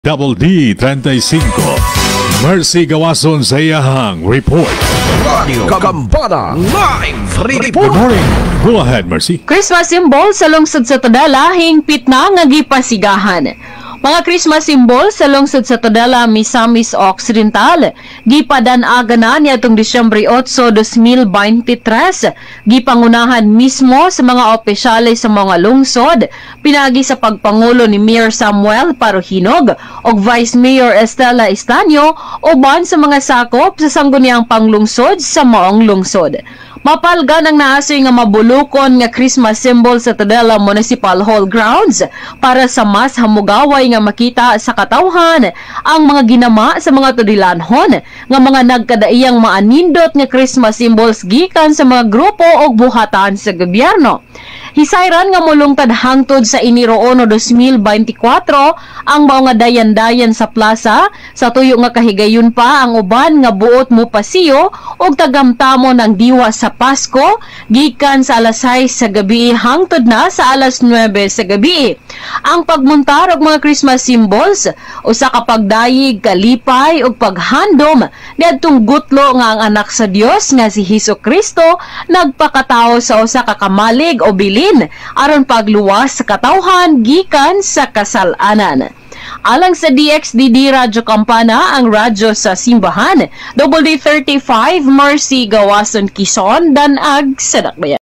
Double D 35. Mercy Gawason sa iyahang report. Radio Kagambana Live Good Report. morning. Go ahead, Mercy. Christmas symbol sa lungsod sa Tadala hingpit na nga gipasigahan. Mga Christmas symbol sa lungsod sa Tadala, Misamis Occidental, gipadan-aga na niadtong Disyembre 8, 2023. Gipangunahan mismo sa mga opisyales sa mga lungsod, pinagi sa pagpangulo ni Mayor Samuel Parohinog o Vice Mayor Estela Estanio uban sa mga sakop sa sangguniang panglungsod sa maong lungsod. Mapalgan ang naasoy nga mabulukon nga Christmas symbol sa Tadala Municipal Hall grounds para sa mas hamugaway nga makita sa katawhan ang mga ginama sa mga tudilanhon nga mga nagkadaiyang maanindot nga Christmas symbols gikan sa mga grupo o buhatan sa gobyerno. Hisayran nga mulungtad hangtod sa Enero 1, 2024 ang mga nga dayan-dayan sa plaza sa tuyo nga kahigayon pa ang uban nga buot mo pasiyo og tagamtamo ng diwa sa Pasko gikan sa alas 6 sa gabi hangtod na sa alas 9 sa gabi. Ang pagmuntar og mga Christmas symbols usa ka pagdayeg, kalipay ug paghandom niadtong gutlo nga ang anak sa Dios nga si Hesukristo nagpakatao sa usa ka kamalig o bilin aron pagluwas sa katawhan gikan sa kasalanan. Alang sa DXDD Radyo Kampana, ang radyo sa simbahan, WD35 Mercy Gawason Quezon, Danag, Sadakbayan.